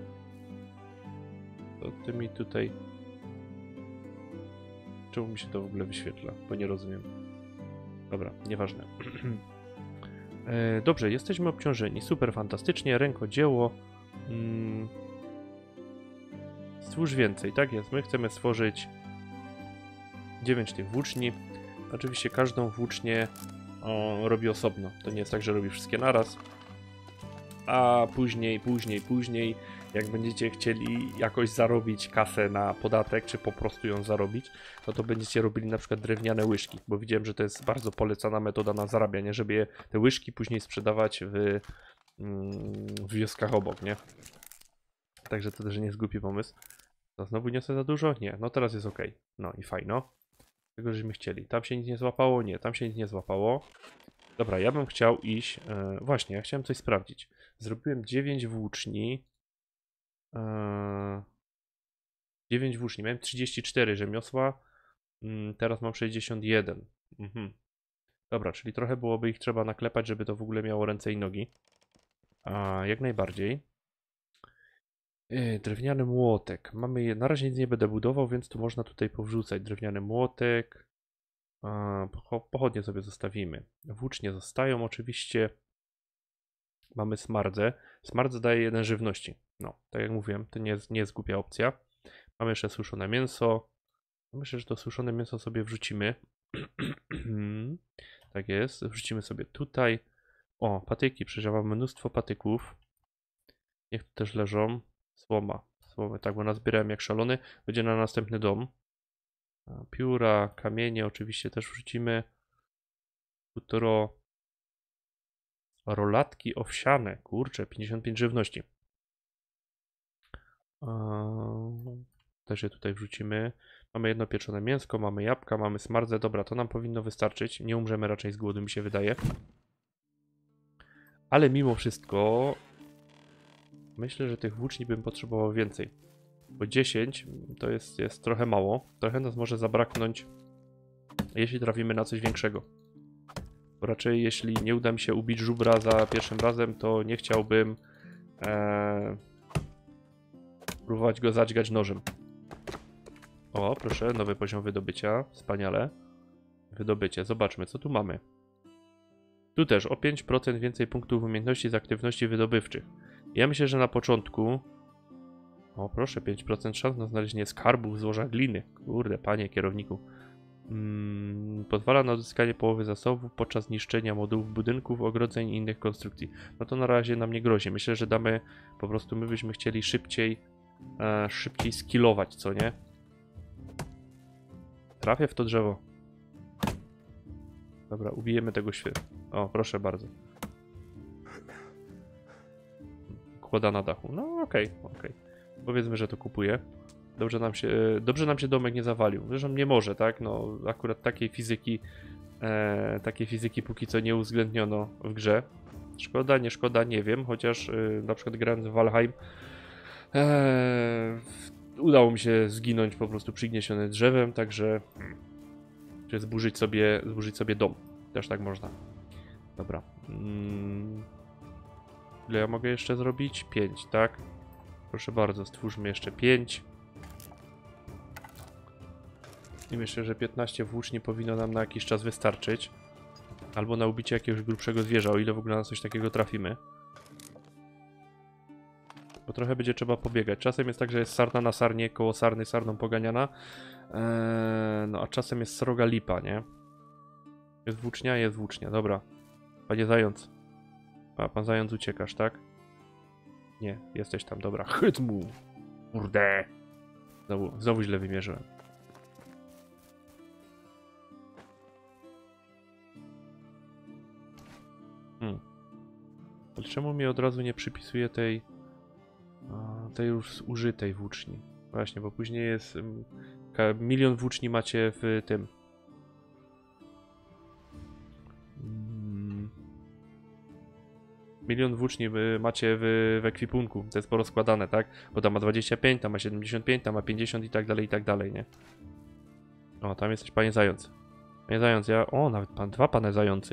To ty mi tutaj... Czemu mi się to w ogóle wyświetla? Bo nie rozumiem. Dobra, nieważne. Dobrze, jesteśmy obciążeni. Super, fantastycznie. Rękodzieło. Stwórz więcej, tak jest. My chcemy stworzyć 9 tych włóczni. Oczywiście każdą włócznię robi osobno. To nie jest tak, że robi wszystkie naraz. A później, jak będziecie chcieli jakoś zarobić kasę na podatek, czy po prostu ją zarobić, no to będziecie robili na przykład drewniane łyżki, bo widziałem, że to jest bardzo polecana metoda na zarabianie, żeby te łyżki później sprzedawać w wioskach obok, nie? Także to też nie jest głupi pomysł. To znowu niosę za dużo? Nie, no teraz jest ok. No i fajno. Tego, żeśmy chcieli. Tam się nic nie złapało? Nie, tam się nic nie złapało. Dobra, ja bym chciał iść... właśnie, ja chciałem coś sprawdzić. Zrobiłem 9 włóczni. 9 włóczni. Miałem 34 rzemiosła. Teraz mam 61. Dobra, czyli trochę byłoby ich trzeba naklepać, żeby to w ogóle miało ręce i nogi. Jak najbardziej. Drewniany młotek. Mamy na razie nic nie będę budował, więc tu można tutaj powrzucać. Drewniany młotek. Pochodnie sobie zostawimy. Włócznie zostają oczywiście. Mamy smardzę. Smardzę daje 1 żywności. No, tak jak mówiłem, to nie jest głupia opcja. Mamy jeszcze suszone mięso. Myślę, że to suszone mięso sobie wrzucimy. Tak jest. Wrzucimy sobie tutaj. O, patyki. Przecież mamy mnóstwo patyków. Niech tu też leżą. Słoma. Słomy, tak, bo nazbierałem jak szalony. Będzie na następny dom. Pióra, kamienie oczywiście też wrzucimy. Futro. Rolatki owsiane. Kurczę, 55 żywności. Też je tutaj wrzucimy. Mamy jedno pieczone mięsko, mamy jabłka, mamy smardzę. Dobra, to nam powinno wystarczyć. Nie umrzemy raczej z głodu, mi się wydaje. Ale mimo wszystko myślę, że tych włóczni bym potrzebował więcej. Bo 10 to jest trochę mało. Trochę nas może zabraknąć, jeśli trafimy na coś większego. Bo raczej jeśli nie uda mi się ubić żubra za pierwszym razem, to nie chciałbym próbować go zadźgać nożem. O, proszę, nowy poziom wydobycia. Wspaniale. Wydobycie. Zobaczmy, co tu mamy. Tu też o 5% więcej punktów umiejętności z aktywności wydobywczych. Ja myślę, że na początku... O, proszę, 5% szans na znalezienie skarbów w złożach gliny. Kurde, panie kierowniku. Pozwala na odzyskanie połowy zasobów podczas niszczenia modułów budynków, ogrodzeń i innych konstrukcji. No to na razie nam nie grozi. Myślę, że damy... Po prostu my byśmy chcieli szybciej skillować, co nie? Trafię w to drzewo. Dobra, ubijemy tego świata. O, proszę bardzo. Kłoda na dachu. No okej. Powiedzmy, że to kupuję. Dobrze nam się domek nie zawalił. Zresztą nie może, tak? No akurat takiej fizyki póki co nie uwzględniono w grze. Szkoda, nie szkoda, nie wiem. Chociaż na przykład grając w Valheim udało mi się zginąć po prostu przygniesiony drzewem, także zburzyć sobie dom. Też tak można. Dobra. Ile ja mogę jeszcze zrobić? 5, tak? Proszę bardzo, stwórzmy jeszcze 5. I myślę, że 15 włóczni powinno nam na jakiś czas wystarczyć. Albo na ubicie jakiegoś grubszego zwierza, o ile w ogóle na coś takiego trafimy. Bo trochę będzie trzeba pobiegać. Czasem jest tak, że jest sarna na sarnie, koło sarny sarną poganiana. No a czasem jest sroga lipa, nie? Jest włócznia, dobra. Panie zając. Pan zając uciekasz, tak? Nie, jesteś tam, dobra. Chyt mu! Kurde! Znowu źle wymierzyłem. Ale czemu mi od razu nie przypisuje tej już użytej włóczni? Właśnie, bo później jest... milion włóczni macie w tym... Milion włóczni macie w ekwipunku, to jest porozkładane, tak? Bo tam ma 25, tam ma 75, tam ma 50 i tak dalej, nie? O, tam jesteś, panie zając. Panie zając, O, nawet dwa pane zający.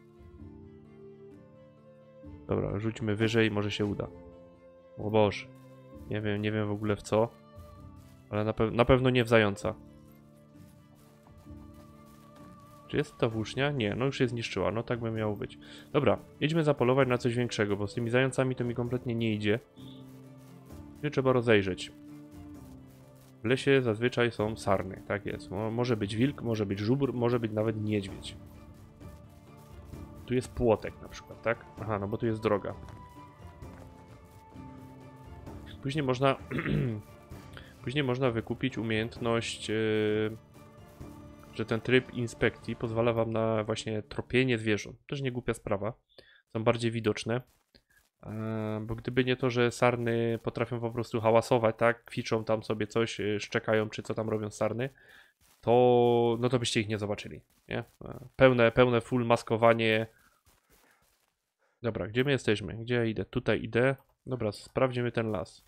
Dobra, rzućmy wyżej, może się uda. O Boże. Nie wiem w ogóle w co. Ale na pewno nie w zająca. Czy jest ta włócznia? Nie, no już się zniszczyła, no tak by miało być. Dobra, idźmy zapolować na coś większego, bo z tymi zającami to mi kompletnie nie idzie. Nie trzeba rozejrzeć. W lesie zazwyczaj są sarny, tak jest. Może być wilk, może być żubr, może być nawet niedźwiedź. Tu jest płotek na przykład, tak? Aha, no bo tu jest droga. Później można... Później można wykupić umiejętność, że ten tryb inspekcji pozwala wam na właśnie tropienie zwierząt. Też nie głupia sprawa. Są bardziej widoczne. Bo gdyby nie to, że sarny potrafią po prostu hałasować, tak? Kwiczą tam sobie coś, szczekają, czy co tam robią sarny, to no to byście ich nie zobaczyli, nie? Pełne full maskowanie. Dobra, gdzie my jesteśmy? Gdzie ja idę? Tutaj idę. Dobra, sprawdzimy ten las.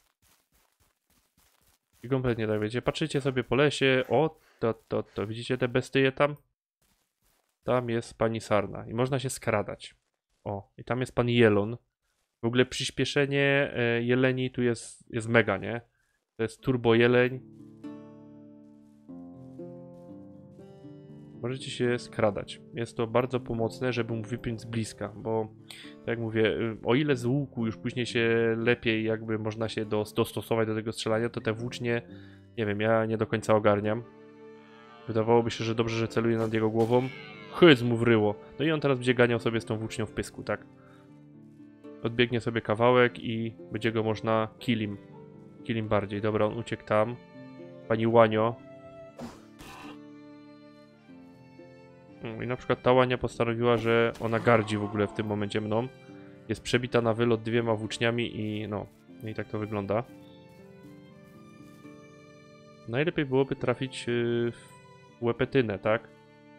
I kompletnie tak wiecie, patrzycie sobie po lesie, o, to widzicie te bestie tam? Tam jest pani sarna i można się skradać. O, i tam jest pan jelon. W ogóle przyspieszenie jeleni tu jest mega, nie? To jest turbo jeleń. Możecie się skradać. Jest to bardzo pomocne, żeby mógł wypiąć z bliska, bo tak jak mówię, o ile z łuku już później się lepiej jakby można się dostosować do tego strzelania, to te włócznie, nie wiem, ja nie do końca ogarniam. Wydawałoby się, że dobrze, że celuję nad jego głową. Chyc mu wryło. No i on teraz będzie ganiał sobie z tą włócznią w pysku, tak? Odbiegnie sobie kawałek i będzie go można killim bardziej. Dobra, on uciekł tam. Pani Łanio. I na przykład ta Łania postanowiła, że ona gardzi w ogóle w tym momencie mną. Jest przebita na wylot 2 włóczniami i no. I tak to wygląda. Najlepiej byłoby trafić w łepetynę, tak?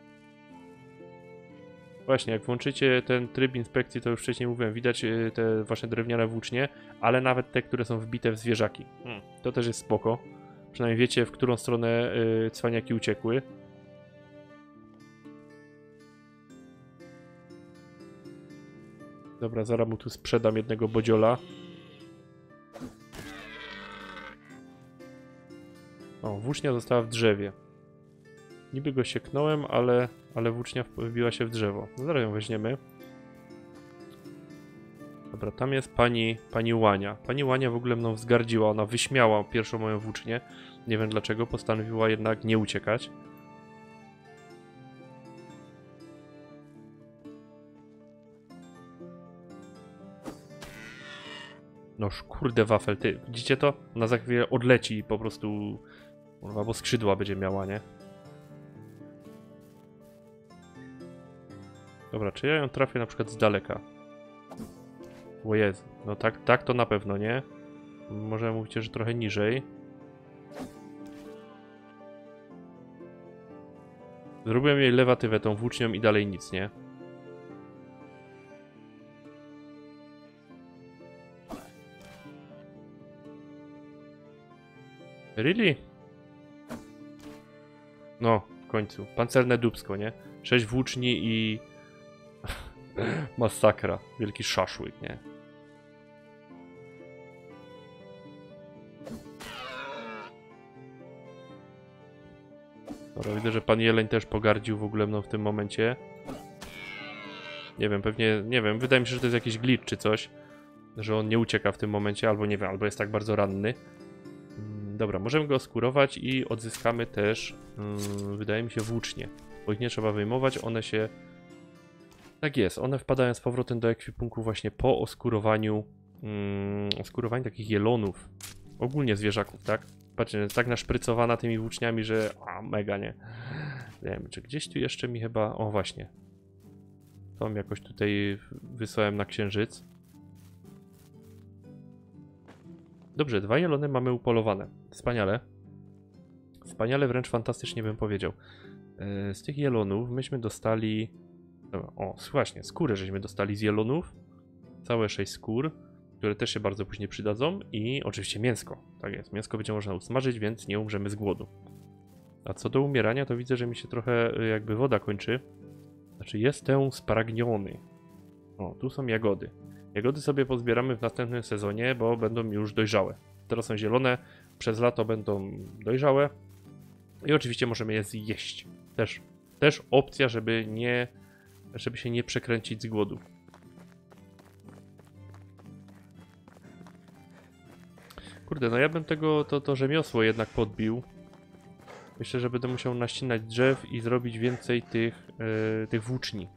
Właśnie, jak włączycie ten tryb inspekcji, to już wcześniej mówiłem, widać te wasze drewniane włócznie, ale nawet te, które są wbite w zwierzaki. To też jest spoko. Przynajmniej wiecie, w którą stronę cwaniaki uciekły. Dobra, zaraz mu tu sprzedam jednego bodziola. O, włócznia została w drzewie. Niby go sieknąłem, ale włócznia wbiła się w drzewo. No zaraz ją weźmiemy. Dobra, tam jest pani Łania. Pani Łania w ogóle mną wzgardziła, ona wyśmiała pierwszą moją włócznię. Nie wiem dlaczego, postanowiła jednak nie uciekać. Noż kurde wafel, ty, widzicie to? Ona za chwilę odleci i po prostu... Albo skrzydła będzie miała, nie? Dobra, czy ja ją trafię na przykład z daleka? O Jezu, no tak to na pewno nie. Może mówicie, że trochę niżej. Zrobiłem jej lewatywę tą włócznią i dalej nic, nie? Really? No, w końcu. Pancerne dupsko, nie? 6 włóczni i... Masakra. Wielki szaszłyk, nie? Dobra, widzę, że pan Jeleń też pogardził w ogóle mną w tym momencie. Nie wiem, pewnie... Nie wiem, wydaje mi się, że to jest jakiś glitch czy coś. Że on nie ucieka w tym momencie, albo nie wiem, albo jest tak bardzo ranny. Dobra, możemy go oskurować i odzyskamy też, wydaje mi się, włócznie. Bo ich nie trzeba wyjmować, one się... Tak jest, one wpadają z powrotem do ekwipunku właśnie po oskurowaniu, oskurowaniu takich jelonów. Ogólnie zwierzaków, tak? Patrzcie, jest tak naszprycowana tymi włóczniami, że... mega, nie? Nie wiem, czy gdzieś tu jeszcze mi chyba... O, właśnie. Tą jakoś tutaj wysłałem na księżyc. Dobrze, 2 jelony mamy upolowane. Wspaniale. Wspaniale, wręcz fantastycznie bym powiedział. Z tych jelonów myśmy dostali... O, właśnie, skórę żeśmy dostali z jelonów. Całe 6 skór, które też się bardzo później przydadzą. I oczywiście mięsko. Tak jest, mięsko będzie można usmażyć, więc nie umrzemy z głodu. A co do umierania, to widzę, że mi się trochę jakby woda kończy. Znaczy, jestem spragniony. O, tu są jagody. Jagody sobie pozbieramy w następnym sezonie, bo będą już dojrzałe. Teraz są zielone, przez lato będą dojrzałe. I oczywiście możemy je zjeść. Też Też opcja, żeby się nie przekręcić z głodu. Kurde, no ja bym to rzemiosło jednak podbił. Myślę, że będę musiał naścinać drzew i zrobić więcej tych włóczni.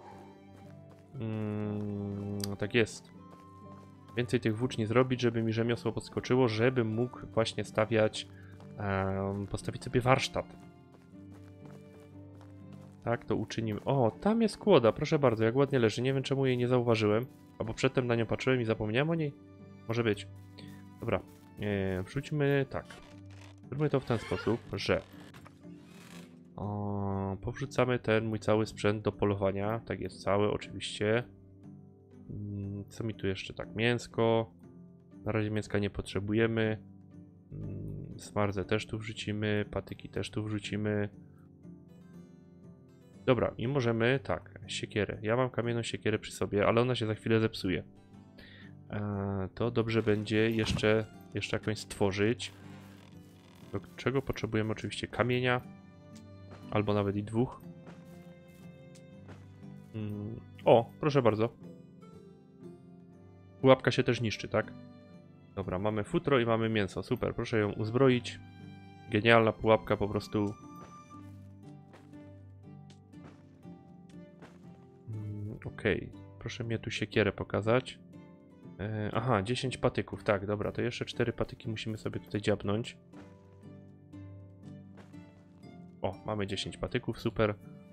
Tak jest. Więcej tych włóczni zrobić, żeby mi rzemiosło podskoczyło, żebym mógł właśnie postawić sobie warsztat. Tak, to uczynimy. O, tam jest kłoda, proszę bardzo, jak ładnie leży. Nie wiem, czemu jej nie zauważyłem. Albo przedtem na nią patrzyłem i zapomniałem o niej. Może być. Dobra, wrzućmy tak. Zróbmy to w ten sposób, że powrzucamy ten mój cały sprzęt do polowania. Tak jest, cały oczywiście. Co mi tu jeszcze? Tak, mięsko. Na razie mięska nie potrzebujemy. Smarzę też tu wrzucimy, patyki też tu wrzucimy. Dobra, i możemy, tak, siekierę. Ja mam kamienną siekierę przy sobie, ale ona się za chwilę zepsuje. To dobrze będzie jeszcze jakąś stworzyć. Do czego potrzebujemy oczywiście kamienia. Albo nawet i 2. O, proszę bardzo. Pułapka się też niszczy, tak? Dobra, mamy futro i mamy mięso. Super, proszę ją uzbroić. Genialna pułapka po prostu. Okej, proszę mnie tu siekierę pokazać. Aha, 10 patyków, tak, dobra, to jeszcze 4 patyki musimy sobie tutaj dziabnąć. O, mamy 10 patyków, super.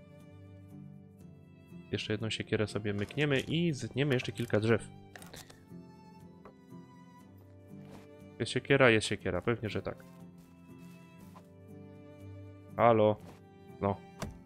Jeszcze jedną siekierę sobie mykniemy i zetniemy jeszcze kilka drzew. Jest siekiera, pewnie, że tak. Halo. No.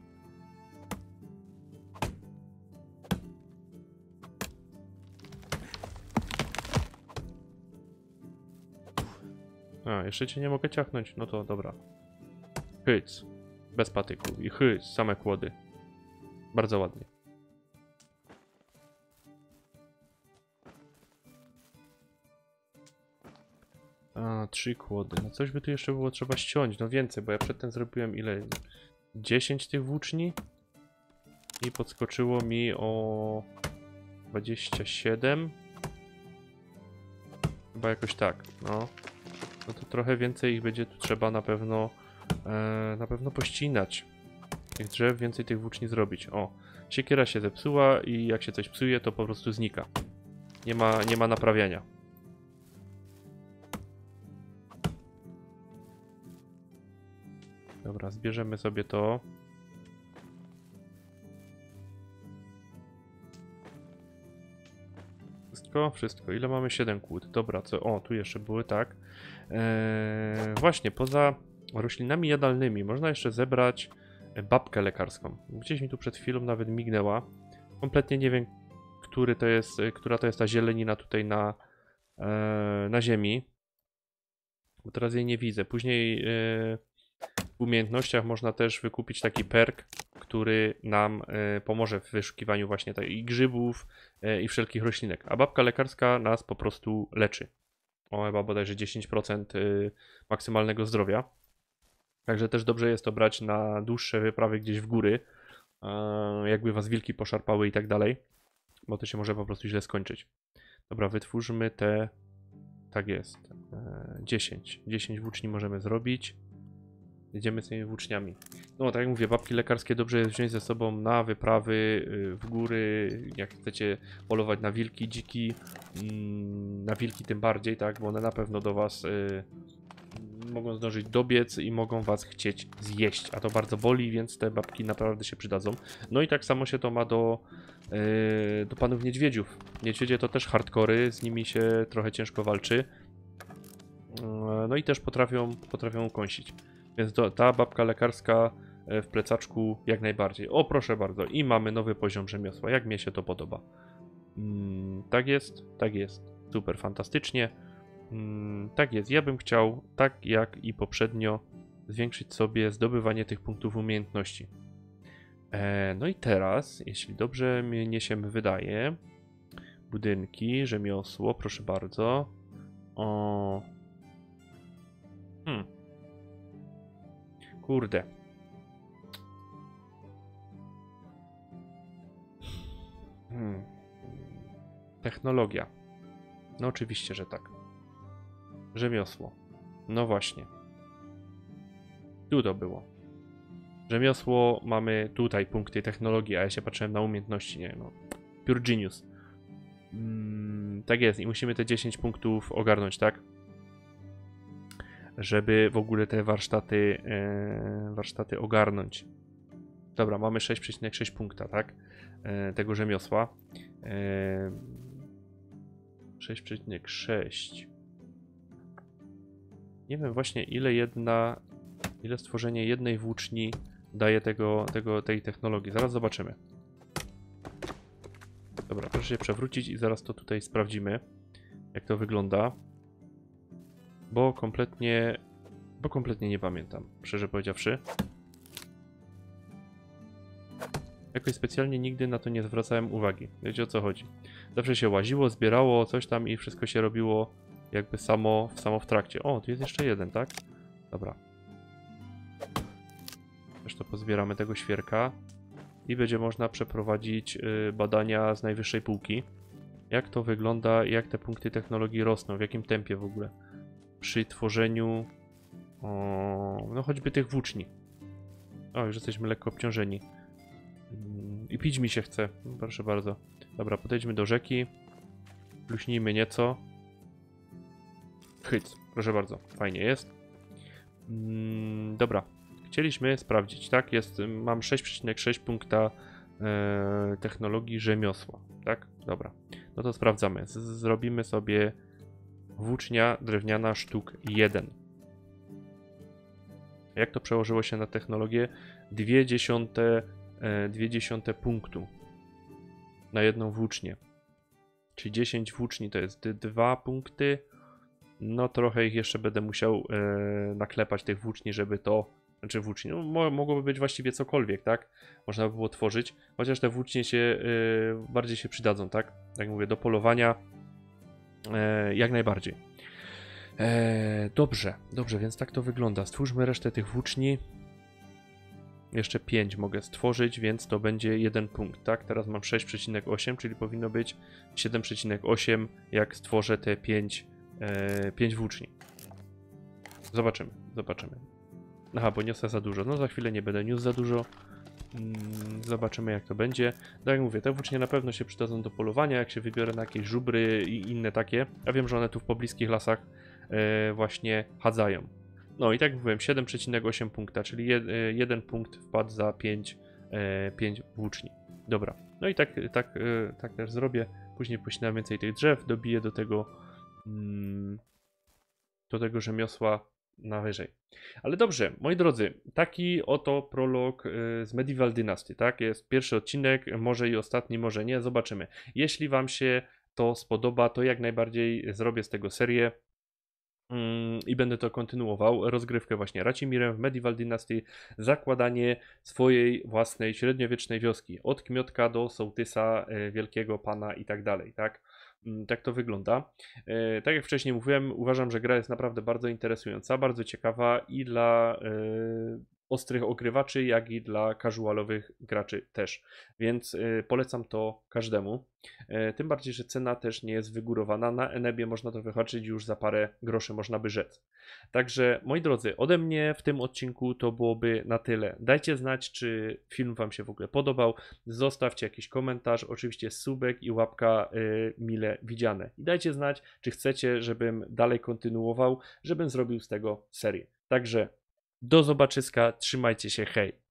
A, jeszcze cię nie mogę ciachnąć, no to dobra. Hyc. Bez patyków i hyc, same kłody. Bardzo ładnie. A, 3 kłody. No coś by tu jeszcze było trzeba ściąć. No więcej, bo ja przedtem zrobiłem ile? 10 tych włóczni. I podskoczyło mi o 27. Chyba jakoś tak, no. No to trochę więcej ich będzie tu trzeba na pewno pościnać. Tych drzew, więcej tych włóczni zrobić. O, siekiera się zepsuła i jak się coś psuje, to po prostu znika. Nie ma naprawiania. Dobra, zbierzemy sobie to. Wszystko? Wszystko. Ile mamy? 7 kłód. Dobra, co? O, tu jeszcze były, tak. Właśnie, poza roślinami jadalnymi można jeszcze zebrać babkę lekarską. Gdzieś mi tu przed chwilą nawet mignęła. Kompletnie nie wiem, która to jest ta zielenina tutaj na ziemi. Bo teraz jej nie widzę. Później w umiejętnościach można też wykupić taki perk, który nam pomoże w wyszukiwaniu właśnie i grzybów i wszelkich roślinek. A babka lekarska nas po prostu leczy. O, chyba bodajże 10% maksymalnego zdrowia. Także też dobrze jest to brać na dłuższe wyprawy gdzieś w góry. Jakby was wilki poszarpały i tak dalej. Bo to się może po prostu źle skończyć. Dobra, wytwórzmy te... Tak jest. 10. 10 włóczni możemy zrobić. Jedziemy z tymi włóczniami. No, tak jak mówię, babki lekarskie dobrze jest wziąć ze sobą na wyprawy w góry, jak chcecie polować na wilki, dziki, na wilki tym bardziej, tak, bo one na pewno do was mogą zdążyć dobiec i mogą was chcieć zjeść, a to bardzo boli, więc te babki naprawdę się przydadzą. No i tak samo się to ma do panów niedźwiedziów. Niedźwiedzie to też hardkory, z nimi się trochę ciężko walczy. No i też potrafią kąsić. Więc ta babka lekarska w plecaczku jak najbardziej. O, proszę bardzo. I mamy nowy poziom rzemiosła. Jak mnie się to podoba. Tak jest, tak jest. Super, fantastycznie. Tak jest. Ja bym chciał, tak jak i poprzednio, zwiększyć sobie zdobywanie tych punktów umiejętności. No i teraz, jeśli dobrze mnie się wydaje, budynki, rzemiosło, proszę bardzo. O... Kurde. Technologia. No oczywiście, że tak. Rzemiosło. No właśnie. Tu to było. Rzemiosło, mamy tutaj punkty technologii, a ja się patrzyłem na umiejętności, nie no. Pure Genius. Tak jest i musimy te 10 punktów ogarnąć, tak? Żeby w ogóle te warsztaty ogarnąć. Dobra, mamy 6,6 punkta, tak? Tego rzemiosła. 6,6. Nie wiem właśnie ile stworzenie jednej włóczni daje tej technologii. Zaraz zobaczymy. Dobra, proszę się przewrócić i zaraz to tutaj sprawdzimy, jak to wygląda. Bo kompletnie nie pamiętam, szczerze powiedziawszy. Jakoś specjalnie nigdy na to nie zwracałem uwagi. Wiecie, o co chodzi. Zawsze się łaziło, zbierało coś tam i wszystko się robiło jakby samo w trakcie. O, tu jest jeszcze jeden, tak? Dobra. Też to pozbieramy tego świerka. I będzie można przeprowadzić badania z najwyższej półki. Jak to wygląda, jak te punkty technologii rosną, w jakim tempie w ogóle. Przy tworzeniu no choćby tych włóczni. O, już jesteśmy lekko obciążeni. I pić mi się chce, proszę bardzo. Dobra, podejdźmy do rzeki. Pluśnijmy nieco. Hyc, proszę bardzo, fajnie jest. Dobra, chcieliśmy sprawdzić, tak? Mam 6,6 punkta technologii rzemiosła, tak? Dobra, no to sprawdzamy. Zrobimy sobie włócznia drewniana sztuk 1. Jak to przełożyło się na technologię? 0,2 punktu na jedną włócznię. Czyli 10 włóczni to jest 2 punkty. No trochę ich jeszcze będę musiał naklepać tych włóczni, żeby to... Znaczy włóczni, no mogłoby być właściwie cokolwiek, tak? Można by było tworzyć, chociaż te włócznie bardziej się przydadzą, tak? Jak mówię, do polowania jak najbardziej. Dobrze, więc tak to wygląda. Stwórzmy resztę tych włóczni. Jeszcze 5 mogę stworzyć, więc to będzie 1 punkt, tak? Teraz mam 6,8, czyli powinno być 7,8, jak stworzę te 5 włóczni. Zobaczymy. Aha, bo niosę za dużo. No za chwilę nie będę niósł za dużo. Zobaczymy, jak to będzie. Tak jak mówię, te włócznie na pewno się przydadzą do polowania, jak się wybiorę na jakieś żubry i inne takie. Ja wiem, że one tu w pobliskich lasach właśnie chadzają. No i tak jak mówiłem, 7,8 punkta, czyli 1 punkt wpadł za 5 włóczni. Dobra, no i tak też zrobię. Później pościnam więcej tych drzew, dobiję do tego rzemiosła na wyżej. Ale dobrze, moi drodzy, taki oto prolog z Medieval Dynasty, tak? Jest pierwszy odcinek, może i ostatni, może nie, zobaczymy. Jeśli wam się to spodoba, to jak najbardziej zrobię z tego serię. I będę to kontynuował, rozgrywkę właśnie Racimirem w Medieval Dynasty, zakładanie swojej własnej średniowiecznej wioski, od Kmiotka do sołtysa, wielkiego pana i tak dalej, tak? Tak to wygląda. Tak jak wcześniej mówiłem, uważam, że gra jest naprawdę bardzo interesująca, bardzo ciekawa i dla ostrych ogrywaczy, jak i dla casualowych graczy też. Więc polecam to każdemu. Tym bardziej, że cena też nie jest wygórowana. Na Enebie można to wyhaczyć już za parę groszy, można by rzec. Także, moi drodzy, ode mnie w tym odcinku to byłoby na tyle. Dajcie znać, czy film wam się w ogóle podobał. Zostawcie jakiś komentarz, oczywiście subek i łapka mile widziane. I dajcie znać, czy chcecie, żebym dalej kontynuował, żebym zrobił z tego serię. Także do zobaczyska, trzymajcie się, hej!